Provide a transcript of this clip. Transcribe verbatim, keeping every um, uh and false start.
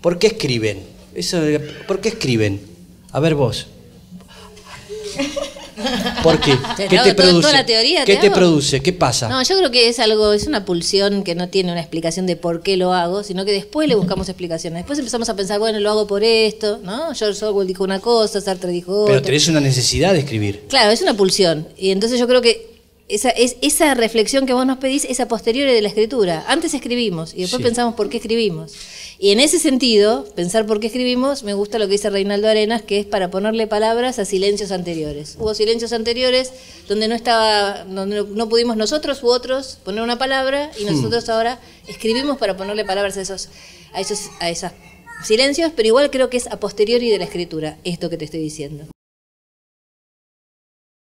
¿Por qué escriben? Eso, ¿por qué escriben? A ver vos. ¿Por qué? Te ¿Qué hago te toda- produce? toda la teoría, ¿Qué te te hago. produce? ¿Qué pasa? No, yo creo que es algo, es una pulsión que no tiene una explicación de por qué lo hago, sino que después le buscamos explicaciones. Después empezamos a pensar, bueno, lo hago por esto, ¿no? George Orwell dijo una cosa, Sartre dijo otra. Pero tenés una necesidad de escribir. Claro, es una pulsión. Y entonces yo creo que esa, es, esa reflexión que vos nos pedís es a posteriori de la escritura. Antes escribimos y después Sí. pensamos por qué escribimos. Y en ese sentido, pensar por qué escribimos, me gusta lo que dice Reinaldo Arenas, que es para ponerle palabras a silencios anteriores. Hubo silencios anteriores donde no estaba, donde no pudimos nosotros u otros poner una palabra y nosotros ahora escribimos para ponerle palabras a esos, a esos, a esos silencios, pero igual creo que es a posteriori de la escritura, esto que te estoy diciendo.